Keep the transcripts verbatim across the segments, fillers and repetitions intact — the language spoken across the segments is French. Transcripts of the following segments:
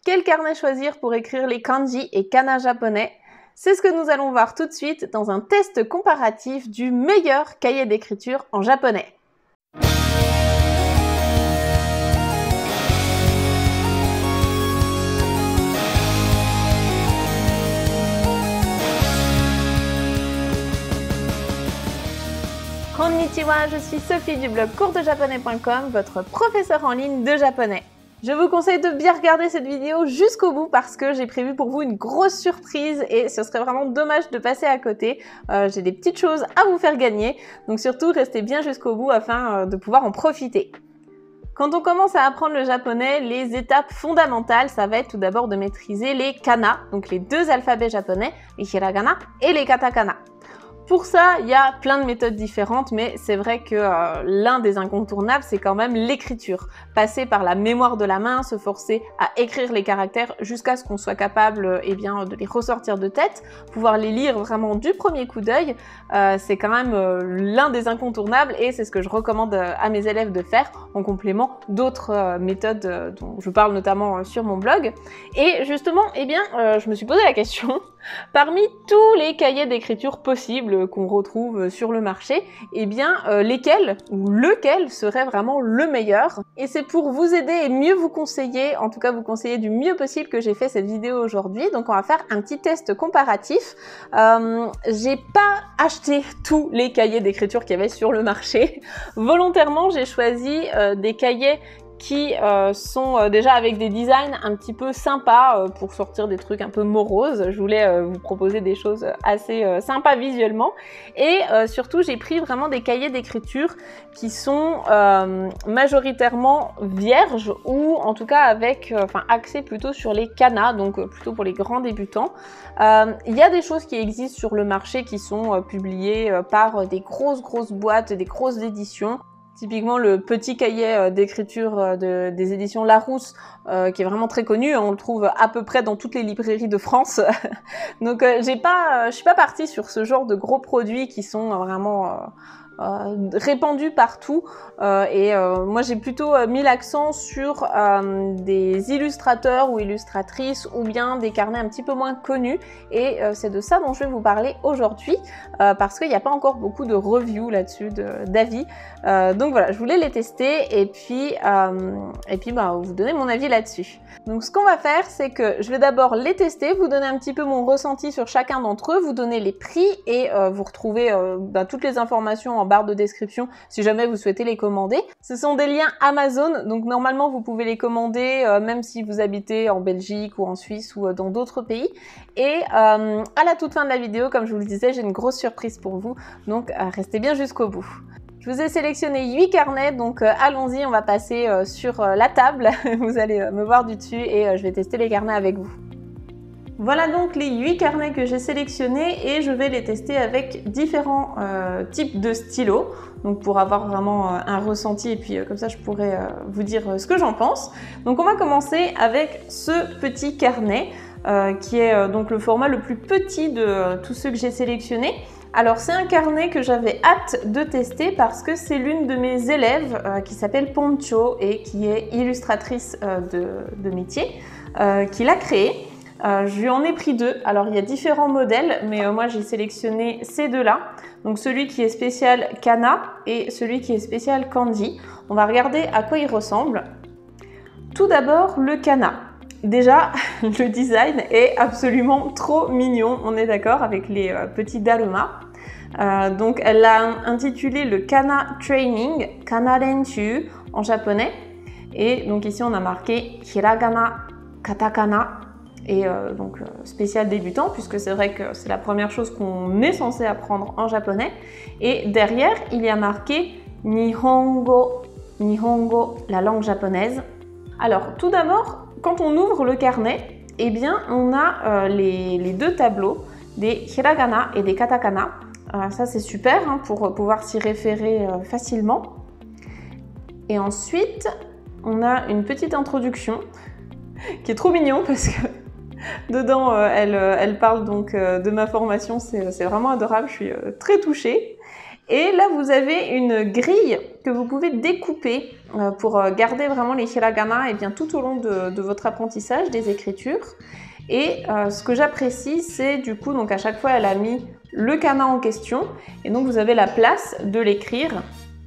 quel carnet choisir pour écrire les kanji et kana japonais? C'est ce que nous allons voir tout de suite dans un test comparatif du meilleur cahier d'écriture en japonais. Konnichiwa, je suis Sophie du blog cours de japonais point com, votre professeur en ligne de japonais. Je vous conseille de bien regarder cette vidéo jusqu'au bout parce que j'ai prévu pour vous une grosse surprise et ce serait vraiment dommage de passer à côté. Euh, j'ai des petites choses à vous faire gagner, donc surtout restez bien jusqu'au bout afin euh, de pouvoir en profiter. Quand on commence à apprendre le japonais, les étapes fondamentales, ça va être tout d'abord de maîtriser les kana, donc les deux alphabets japonais, les hiragana et les katakana. Pour ça, il y a plein de méthodes différentes, mais c'est vrai que euh, l'un des incontournables, c'est quand même l'écriture. Passer par la mémoire de la main, se forcer à écrire les caractères jusqu'à ce qu'on soit capable eh bien, de les ressortir de tête, pouvoir les lire vraiment du premier coup d'œil, euh, c'est quand même euh, l'un des incontournables et c'est ce que je recommande à mes élèves de faire en complément d'autres euh, méthodes euh, dont je parle notamment euh, sur mon blog. Et justement, eh bien, euh, je me suis posé la question, parmi tous les cahiers d'écriture possibles qu'on retrouve sur le marché, eh bien euh, lesquels ou lequel serait vraiment le meilleur. Et c'est pour vous aider et mieux vous conseiller, en tout cas vous conseiller du mieux possible que j'ai fait cette vidéo aujourd'hui. Donc on va faire un petit test comparatif. Euh, j'ai pas acheté tous les cahiers d'écriture qu'il y avait sur le marché. Volontairement, j'ai choisi euh, des cahiers qui euh, sont euh, déjà avec des designs un petit peu sympas euh, pour sortir des trucs un peu moroses. Je voulais euh, vous proposer des choses assez euh, sympas visuellement. Et euh, surtout, j'ai pris vraiment des cahiers d'écriture qui sont euh, majoritairement vierges ou en tout cas avec, euh, enfin axés plutôt sur les kana, donc euh, plutôt pour les grands débutants. Euh, il y a des choses qui existent sur le marché qui sont euh, publiées euh, par des grosses grosses boîtes, des grosses éditions. Typiquement le petit cahier d'écriture de, des éditions Larousse, euh, qui est vraiment très connu, on le trouve à peu près dans toutes les librairies de France. Donc euh, j'ai pas, je suis pas partie sur ce genre de gros produits qui sont vraiment euh, euh, répandus partout. Euh, et euh, moi j'ai plutôt mis l'accent sur euh, des illustrateurs ou illustratrices ou bien des carnets un petit peu moins connus. Et euh, c'est de ça dont je vais vous parler aujourd'hui euh, parce qu'il n'y a pas encore beaucoup de reviews là-dessus, d'avis. Euh, donc voilà, je voulais les tester et puis, euh, et puis bah, vous donner mon avis là-dessus. Donc ce qu'on va faire, c'est que je vais d'abord les tester, vous donner un petit peu mon ressenti sur chacun d'entre eux, vous donner les prix et euh, vous retrouvez euh, bah, toutes les informations en barre de description si jamais vous souhaitez les commander. Ce sont des liens Amazon, donc normalement vous pouvez les commander euh, même si vous habitez en Belgique ou en Suisse ou euh, dans d'autres pays. Et euh, à la toute fin de la vidéo, comme je vous le disais, j'ai une grosse surprise pour vous, donc euh, restez bien jusqu'au bout. Je vous ai sélectionné huit carnets, donc euh, allons-y, on va passer euh, sur euh, la table. Vous allez euh, me voir du dessus et euh, je vais tester les carnets avec vous. Voilà donc les huit carnets que j'ai sélectionnés et je vais les tester avec différents euh, types de stylos. Donc pour avoir vraiment euh, un ressenti et puis euh, comme ça je pourrais euh, vous dire euh, ce que j'en pense. Donc on va commencer avec ce petit carnet euh, qui est euh, donc le format le plus petit de euh, tous ceux que j'ai sélectionnés. Alors c'est un carnet que j'avais hâte de tester parce que c'est l'une de mes élèves euh, qui s'appelle Poncho et qui est illustratrice euh, de, de métier euh, qui l'a créé. Euh, je lui en ai pris deux. Alors il y a différents modèles mais euh, moi j'ai sélectionné ces deux-là. Donc celui qui est spécial kana et celui qui est spécial kanji. On va regarder à quoi ils ressemblent. Tout d'abord le kana. Déjà, le design est absolument trop mignon, on est d'accord, avec les euh, petits darumas. Euh, donc, elle l'a intitulé le Kana Training, Kana Renchu en japonais. Et donc ici, on a marqué Hiragana, Katakana et euh, donc euh, spécial débutant, puisque c'est vrai que c'est la première chose qu'on est censé apprendre en japonais. Et derrière, il y a marqué Nihongo, Nihongo, la langue japonaise. Alors, tout d'abord, quand on ouvre le carnet, eh bien, on a euh, les, les deux tableaux, des hiragana et des katakana. Euh, ça, c'est super hein, pour pouvoir s'y référer euh, facilement. Et ensuite, on a une petite introduction qui est trop mignon parce que dedans, euh, elle, elle parle donc euh, de ma formation. C'est vraiment adorable, je suis euh, très touchée. Et là, vous avez une grille que vous pouvez découper euh, pour garder vraiment les hiragana et bien, tout au long de, de votre apprentissage des écritures. Et euh, ce que j'apprécie, c'est du coup, donc à chaque fois, elle a mis le kana en question. Et donc, vous avez la place de l'écrire,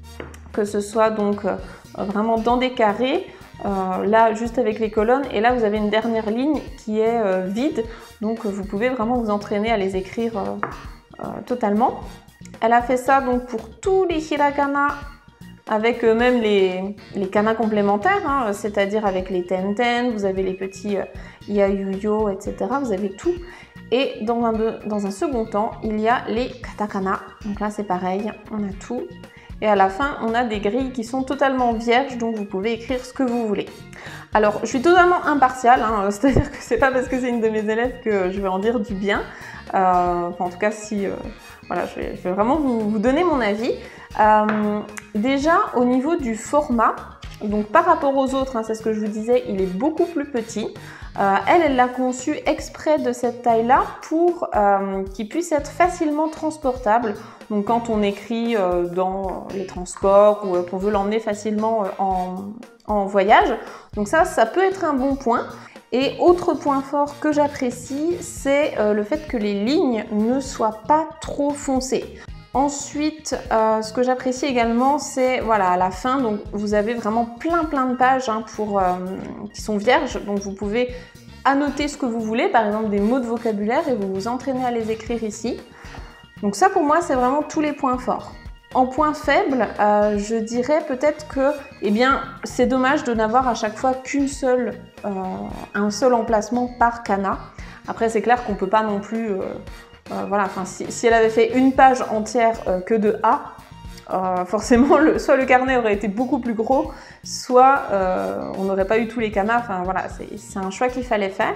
que ce soit donc euh, vraiment dans des carrés, euh, là, juste avec les colonnes. Et là, vous avez une dernière ligne qui est euh, vide. Donc, vous pouvez vraiment vous entraîner à les écrire euh, euh, totalement. Elle a fait ça donc pour tous les hiragana avec euh, même les, les kana complémentaires, hein, c'est-à-dire avec les tenten, vous avez les petits euh, yayuyo, et cetera. Vous avez tout. Et dans un, dans un second temps, il y a les katakana. Donc là, c'est pareil, on a tout. Et à la fin, on a des grilles qui sont totalement vierges, donc vous pouvez écrire ce que vous voulez. Alors, je suis totalement impartiale, hein, c'est-à-dire que c'est pas parce que c'est une de mes élèves que je vais en dire du bien. Euh, enfin, en tout cas, si... Euh, voilà, je vais, je vais vraiment vous, vous donner mon avis. Euh, déjà, au niveau du format, donc par rapport aux autres, hein, c'est ce que je vous disais, il est beaucoup plus petit. Euh, elle, elle l'a conçu exprès de cette taille-là pour euh, qu'il puisse être facilement transportable. Donc quand on écrit euh, dans les transports ou euh, qu'on veut l'emmener facilement euh, en, en voyage. Donc ça, ça peut être un bon point. Et autre point fort que j'apprécie, c'est euh, le fait que les lignes ne soient pas trop foncées. Ensuite, euh, ce que j'apprécie également, c'est voilà, à la fin, donc vous avez vraiment plein plein de pages hein, pour, euh, qui sont vierges, donc vous pouvez annoter ce que vous voulez, par exemple des mots de vocabulaire, et vous vous entraînez à les écrire ici. Donc ça pour moi, c'est vraiment tous les points forts. En point faible, euh, je dirais peut-être que eh bien, c'est dommage de n'avoir à chaque fois qu'une seule, euh, un seul emplacement par kana. Après, c'est clair qu'on ne peut pas non plus... Euh, euh, voilà, enfin, si, si elle avait fait une page entière euh, que de A, euh, forcément, le, soit le carnet aurait été beaucoup plus gros, soit euh, on n'aurait pas eu tous les kanas. Enfin, voilà, c'est un choix qu'il fallait faire.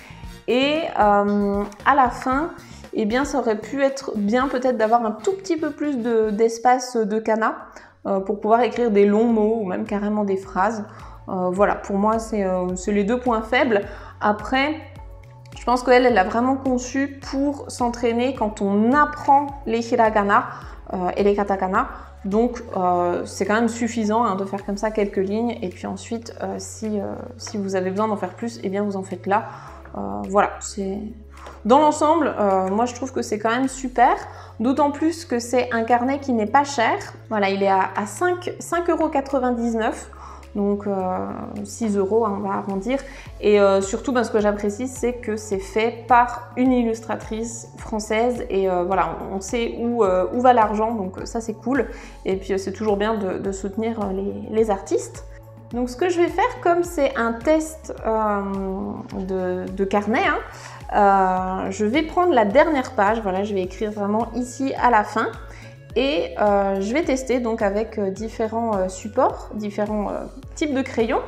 Et euh, à la fin... eh bien ça aurait pu être bien peut-être d'avoir un tout petit peu plus d'espace de, de kana euh, pour pouvoir écrire des longs mots ou même carrément des phrases. Euh, voilà, pour moi, c'est euh, les deux points faibles. Après, je pense qu'elle, elle a vraiment conçu pour s'entraîner quand on apprend les hiragana euh, et les katakana. Donc, euh, c'est quand même suffisant hein, de faire comme ça quelques lignes. Et puis ensuite, euh, si, euh, si vous avez besoin d'en faire plus, eh bien vous en faites là. Euh, voilà, c'est... Dans l'ensemble, euh, moi je trouve que c'est quand même super, d'autant plus que c'est un carnet qui n'est pas cher. Voilà, il est à, à cinq euros quatre-vingt-dix-neuf, donc euh, six euros, hein, on va arrondir. Et euh, surtout, ben, ce que j'apprécie, c'est que c'est fait par une illustratrice française. Et euh, voilà, on sait où, euh, où va l'argent, donc ça c'est cool. Et puis c'est toujours bien de, de soutenir les, les artistes. Donc ce que je vais faire, comme c'est un test euh, de, de carnet, hein, euh, je vais prendre la dernière page, voilà, je vais écrire vraiment ici à la fin et euh, je vais tester donc avec différents euh, supports, différents euh, types de crayons.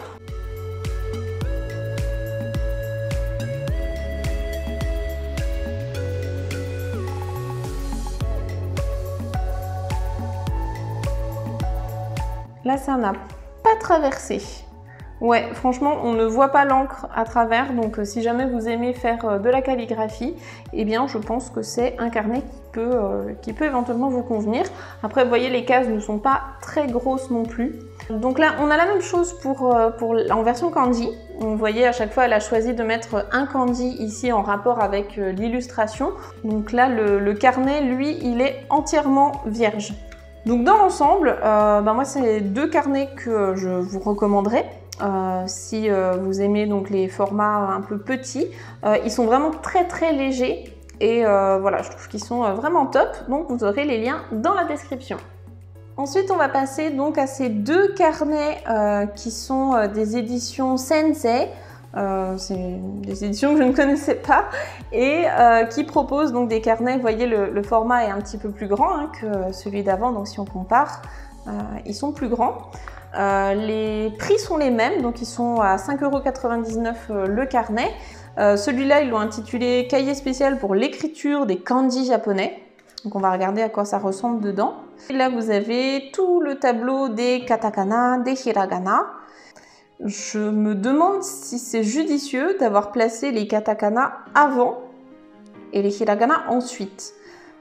Là, ça n'a pas traversé. Ouais, franchement, on ne voit pas l'encre à travers, donc euh, si jamais vous aimez faire euh, de la calligraphie, eh bien je pense que c'est un carnet qui peut, euh, qui peut éventuellement vous convenir. Après, vous voyez, les cases ne sont pas très grosses non plus. Donc là, on a la même chose pour, euh, pour en version kanji. Vous voyez, à chaque fois, elle a choisi de mettre un kanji ici en rapport avec euh, l'illustration. Donc là, le, le carnet, lui, il est entièrement vierge. Donc dans l'ensemble, euh, ben moi, c'est les deux carnets que je vous recommanderais. Euh, si euh, vous aimez donc les formats un peu petits, euh, ils sont vraiment très très légers et euh, voilà, je trouve qu'ils sont vraiment top, donc vous aurez les liens dans la description. Ensuite, on va passer donc à ces deux carnets euh, qui sont euh, des éditions Sensei. Euh, c'est des éditions que je ne connaissais pas et euh, qui proposent donc des carnets. Vous voyez, le, le format est un petit peu plus grand hein, que celui d'avant, donc si on compare, euh, ils sont plus grands. Euh, les prix sont les mêmes, donc ils sont à cinq euros quatre-vingt-dix-neuf euh, le carnet. Euh, Celui-là, ils l'ont intitulé « Cahier spécial pour l'écriture des kanji japonais ». Donc on va regarder à quoi ça ressemble dedans. Et là, vous avez tout le tableau des katakana, des hiragana. Je me demande si c'est judicieux d'avoir placé les katakana avant et les hiragana ensuite.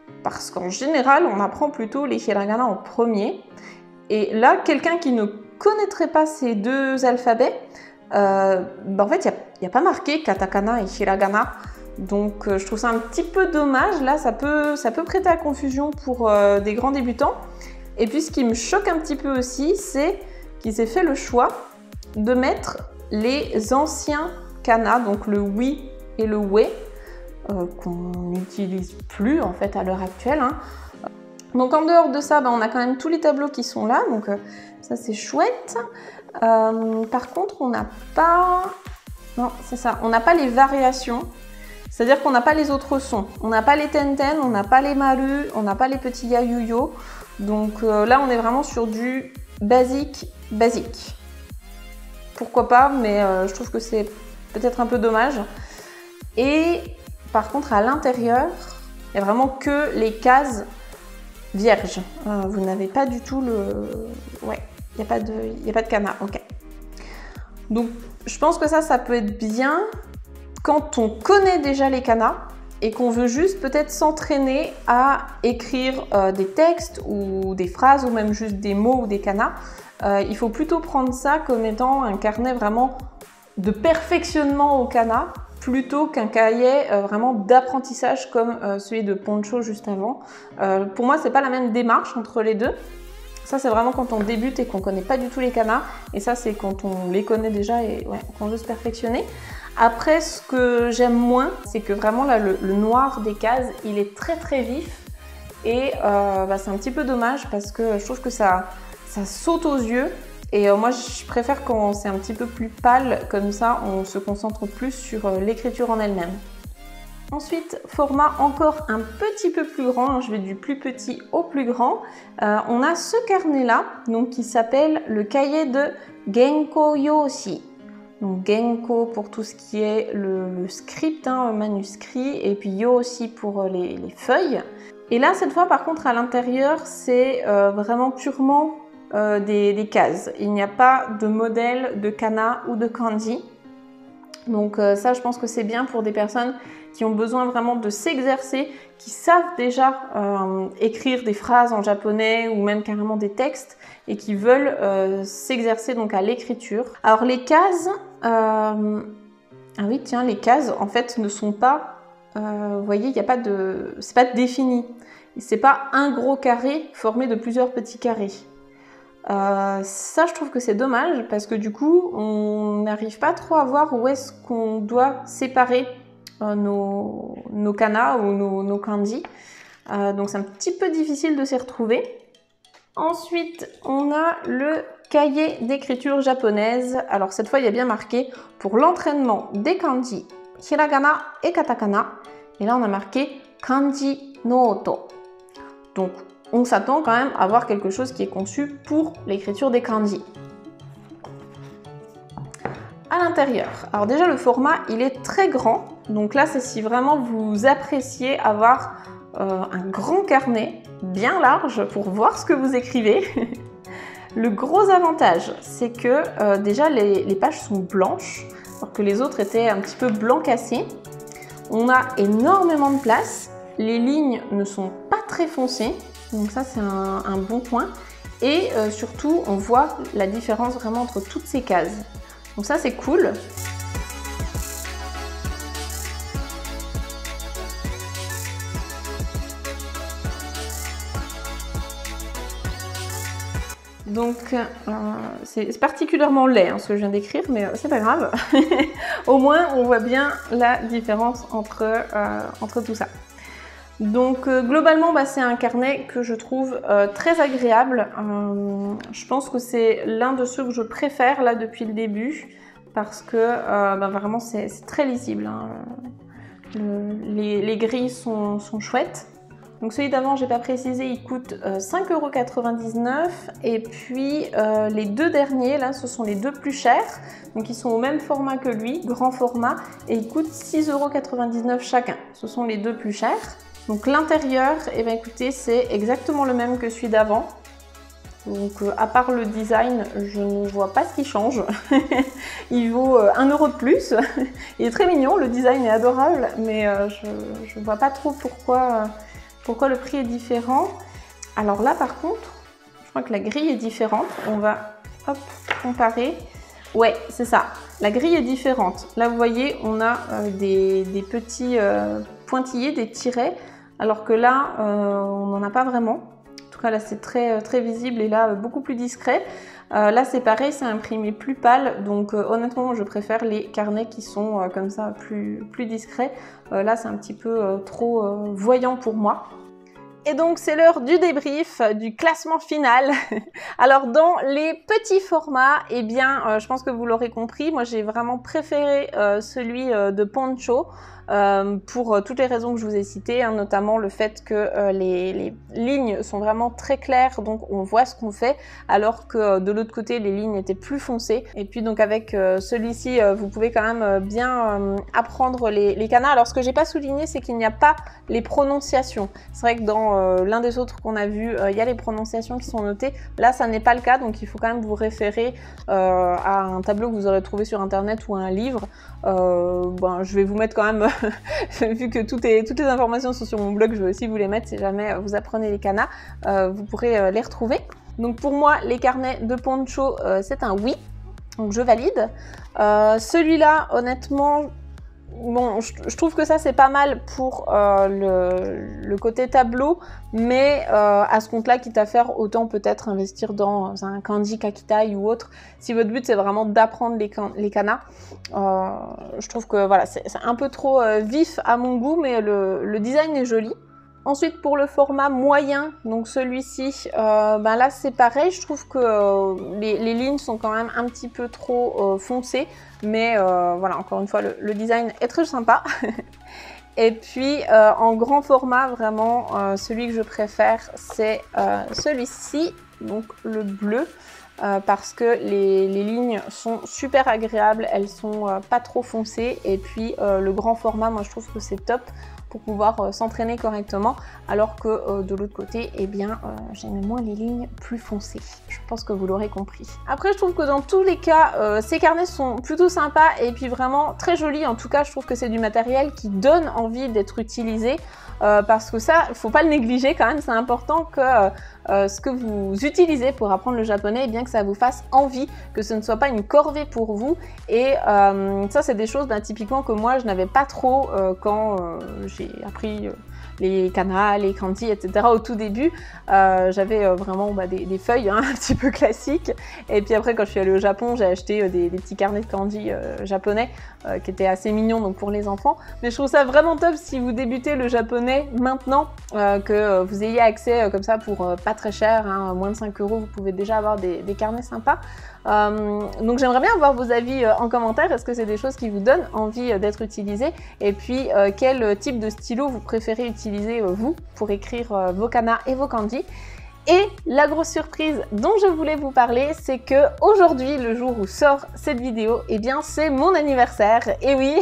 parce qu'en général, on apprend plutôt les hiragana en premier. Et là, quelqu'un qui ne connaîtrait pas ces deux alphabets, euh, bah en fait, il n'y a, a pas marqué katakana et hiragana. Donc, euh, je trouve ça un petit peu dommage. Là, ça peut, ça peut prêter à confusion pour euh, des grands débutants. Et puis, ce qui me choque un petit peu aussi, c'est qu'ils aient fait le choix de mettre les anciens kana, donc le wi et le we, euh, qu'on n'utilise plus en fait à l'heure actuelle. Hein. Donc en dehors de ça, bah, on a quand même tous les tableaux qui sont là, donc euh, ça c'est chouette. Euh, par contre, on n'a pas... Non, c'est ça, on n'a pas les variations. C'est-à-dire qu'on n'a pas les autres sons. On n'a pas les tenten, on n'a pas les maru, on n'a pas les petits yayuyo. Donc euh, là, on est vraiment sur du basique, basique. Pourquoi pas, mais euh, je trouve que c'est peut-être un peu dommage. Et par contre, à l'intérieur, il n'y a vraiment que les cases vierges. Euh, vous n'avez pas du tout le... Ouais, il n'y a pas de, il n'y a pas de kana, ok. Donc, je pense que ça, ça peut être bien quand on connaît déjà les kanas et qu'on veut juste peut-être s'entraîner à écrire euh, des textes ou des phrases ou même juste des mots ou des kanas. Euh, il faut plutôt prendre ça comme étant un carnet vraiment de perfectionnement au kana plutôt qu'un cahier euh, vraiment d'apprentissage comme euh, celui de Poncho juste avant. Euh, pour moi, c'est pas la même démarche entre les deux. Ça, c'est vraiment quand on débute et qu'on connaît pas du tout les kanas. Et ça, c'est quand on les connaît déjà et ouais, qu'on veut se perfectionner. Après, ce que j'aime moins, c'est que vraiment là, le, le noir des cases, il est très très vif. Et euh, bah, c'est un petit peu dommage parce que je trouve que ça, ça saute aux yeux. Et euh, moi, je préfère quand c'est un petit peu plus pâle, comme ça, on se concentre plus sur euh, l'écriture en elle-même. Ensuite, format encore un petit peu plus grand, hein, je vais du plus petit au plus grand. Euh, on a ce carnet-là, donc qui s'appelle le cahier de Genko Yoshi. Donc Genko pour tout ce qui est le, le script, hein, le manuscrit, et puis Yoshi pour les, les feuilles. Et là, cette fois, par contre, à l'intérieur, c'est euh, vraiment purement euh, des, des cases. Il n'y a pas de modèle de kana ou de kanji. Donc euh, ça, je pense que c'est bien pour des personnes qui ont besoin vraiment de s'exercer, qui savent déjà euh, écrire des phrases en japonais ou même carrément des textes et qui veulent euh, s'exercer donc à l'écriture. Alors les cases, euh... ah oui tiens, les cases en fait ne sont pas, euh, vous voyez, il n'y a pas de, c'est pas défini. C'est pas un gros carré formé de plusieurs petits carrés. Euh, ça, je trouve que c'est dommage parce que du coup, on n'arrive pas trop à voir où est-ce qu'on doit séparer euh, nos, nos kanas ou nos, nos kanji. Euh, donc, c'est un petit peu difficile de s'y retrouver. Ensuite, on a le cahier d'écriture japonaise. Alors, cette fois, il y a bien marqué pour l'entraînement des kanji, hiragana et katakana. Et là, on a marqué kanji noto. Donc, on s'attend quand même à avoir quelque chose qui est conçu pour l'écriture des kanji. À l'intérieur, alors déjà le format il est très grand, donc là c'est si vraiment vous appréciez avoir euh, un grand carnet bien large pour voir ce que vous écrivez. Le gros avantage c'est que euh, déjà les, les pages sont blanches, alors que les autres étaient un petit peu blanc cassé. On a énormément de place, les lignes ne sont pas très foncées. Donc ça c'est un, un bon point et euh, surtout on voit la différence vraiment entre toutes ces cases. Donc ça c'est cool. Donc euh, c'est particulièrement laid hein, ce que je viens d'écrire, mais euh, c'est pas grave. Au moins on voit bien la différence entre, euh, entre tout ça. Donc euh, globalement bah, c'est un carnet que je trouve euh, très agréable. Euh, je pense que c'est l'un de ceux que je préfère là depuis le début parce que euh, bah, vraiment c'est très lisible. Hein. Le, les, les grilles sont, sont chouettes. Donc celui d'avant j'ai pas précisé, il coûte euh, cinq euros quatre-vingt-dix-neuf et puis euh, les deux derniers là ce sont les deux plus chers. Donc ils sont au même format que lui, grand format, et ils coûtent six euros quatre-vingt-dix-neuf chacun. Ce sont les deux plus chers. Donc l'intérieur, eh bien, écoutez, c'est exactement le même que celui d'avant. Donc euh, à part le design, je ne vois pas ce qui change. Il vaut euh, un euro de plus. Il est très mignon, le design est adorable, mais euh, je ne vois pas trop pourquoi, euh, Pourquoi le prix est différent? Alors là par contre, je crois que la grille est différente. On va hop, comparer. Ouais, c'est ça. La grille est différente. Là, vous voyez, on a euh, des, des petits euh, pointillés, des tirets, alors que là, euh, on n'en a pas vraiment. En tout cas, là, c'est très, très visible et là, beaucoup plus discret. Euh, là, c'est pareil, c'est imprimé plus pâle. Donc, euh, honnêtement, je préfère les carnets qui sont euh, comme ça, plus, plus discrets. Euh, là, c'est un petit peu euh, trop euh, voyant pour moi. Et donc c'est l'heure du débrief, du classement final. Alors dans les petits formats, eh bien euh, je pense que vous l'aurez compris, moi j'ai vraiment préféré euh, celui euh, de Poncho euh, pour euh, toutes les raisons que je vous ai citées, hein, notamment le fait que euh, les, les lignes sont vraiment très claires, donc on voit ce qu'on fait, alors que euh, de l'autre côté les lignes étaient plus foncées. Et puis donc avec euh, celui-ci, euh, vous pouvez quand même euh, bien euh, apprendre les, les kanas. Alors ce que j'ai pas souligné, c'est qu'il n'y a pas les prononciations. C'est vrai que dans euh, l'un des autres qu'on a vu, il euh, y a les prononciations qui sont notées. Là, ça n'est pas le cas, donc il faut quand même vous référer euh, à un tableau que vous aurez trouvé sur internet ou à un livre. Euh, ben, je vais vous mettre quand même, vu que tout est, toutes les informations sont sur mon blog, je vais aussi vous les mettre si jamais vous apprenez les kanas, euh, vous pourrez euh, les retrouver. Donc pour moi, les carnets de Poncho, euh, c'est un oui, donc je valide. Euh, Celui-là, honnêtement, bon, je, je trouve que ça c'est pas mal pour euh, le, le côté tableau, mais euh, à ce compte-là, quitte à faire, autant peut-être investir dans un Kanji Kakitai ou autre. Si votre but c'est vraiment d'apprendre les, les kanas, euh, je trouve que voilà, c'est un peu trop euh, vif à mon goût, mais le, le design est joli. Ensuite, pour le format moyen, donc celui-ci, euh, ben là c'est pareil, je trouve que euh, les, les lignes sont quand même un petit peu trop euh, foncées, mais euh, voilà, encore une fois, le, le design est très sympa. Et puis, euh, en grand format, vraiment, euh, celui que je préfère, c'est euh, celui-ci, donc le bleu, euh, parce que les, les lignes sont super agréables, elles sont euh, pas trop foncées, et puis euh, le grand format, moi je trouve que c'est top pour pouvoir euh, s'entraîner correctement, alors que euh, de l'autre côté, eh bien, euh, j'aime moins les lignes plus foncées. Je pense que vous l'aurez compris. Après, je trouve que dans tous les cas, euh, ces carnets sont plutôt sympas et puis vraiment très jolis. En tout cas, je trouve que c'est du matériel qui donne envie d'être utilisé, euh, parce que ça, faut pas le négliger quand même. C'est important que euh, ce que vous utilisez pour apprendre le japonais, eh bien que ça vous fasse envie, que ce ne soit pas une corvée pour vous. Et euh, ça, c'est des choses, ben, typiquement, que moi, je n'avais pas trop euh, quand euh, j'ai appris euh, les kanas, les kanji, et cetera au tout début. Euh, J'avais euh, vraiment bah, des, des feuilles hein, un petit peu classiques. Et puis après, quand je suis allée au Japon, j'ai acheté euh, des, des petits carnets de kanji euh, japonais euh, qui étaient assez mignons donc pour les enfants. Mais je trouve ça vraiment top si vous débutez le japonais maintenant, euh, que euh, vous ayez accès euh, comme ça pour euh, pas très cher, hein, moins de cinq euros, vous pouvez déjà avoir des, des carnets sympas. Euh, donc j'aimerais bien avoir vos avis euh, en commentaire. Est-ce que c'est des choses qui vous donnent envie euh, d'être utilisées? Et puis euh, quel type de stylo vous préférez utiliser euh, vous pour écrire euh, vos kanas et vos kanji? Et la grosse surprise dont je voulais vous parler, c'est que aujourd'hui, le jour où sort cette vidéo, eh bien c'est mon anniversaire. Et oui,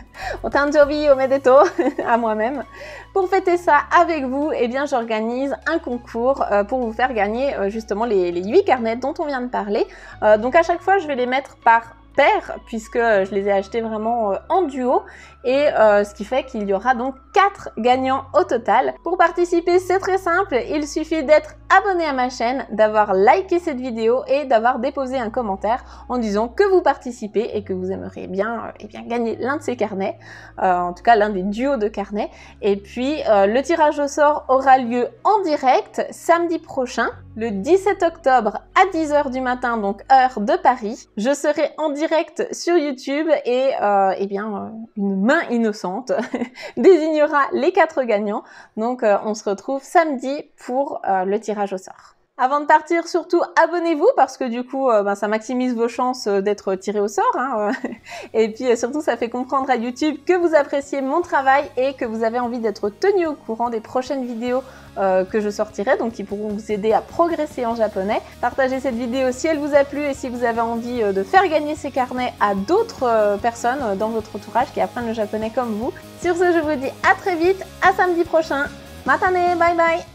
otanjobi omedeto à moi-même. Pour fêter ça avec vous, eh bien j'organise un concours euh, pour vous faire gagner euh, justement les, les huit carnets dont on vient de parler. Euh, donc à chaque fois, je vais les mettre par paire, puisque je les ai achetés vraiment en duo, et euh, ce qui fait qu'il y aura donc quatre gagnants au total. Pour participer, c'est très simple, il suffit d'être abonné à ma chaîne, d'avoir liké cette vidéo et d'avoir déposé un commentaire en disant que vous participez et que vous aimeriez bien, euh, eh bien gagner l'un de ces carnets, euh, en tout cas l'un des duos de carnets. Et puis euh, le tirage au sort aura lieu en direct samedi prochain, le dix-sept octobre à dix heures du matin, donc heure de Paris. Je serai en direct sur YouTube et euh, eh bien euh, une main innocente désignera les quatre gagnants. Donc euh, on se retrouve samedi pour euh, le tirage au sort. Avant de partir, surtout abonnez-vous parce que du coup, euh, ben, ça maximise vos chances euh, d'être tiré au sort. Hein, euh. Et puis euh, surtout, ça fait comprendre à YouTube que vous appréciez mon travail et que vous avez envie d'être tenu au courant des prochaines vidéos euh, que je sortirai, donc qui pourront vous aider à progresser en japonais. Partagez cette vidéo si elle vous a plu et si vous avez envie euh, de faire gagner ces carnets à d'autres euh, personnes euh, dans votre entourage qui apprennent le japonais comme vous. Sur ce, je vous dis à très vite, à samedi prochain. Matane, bye bye.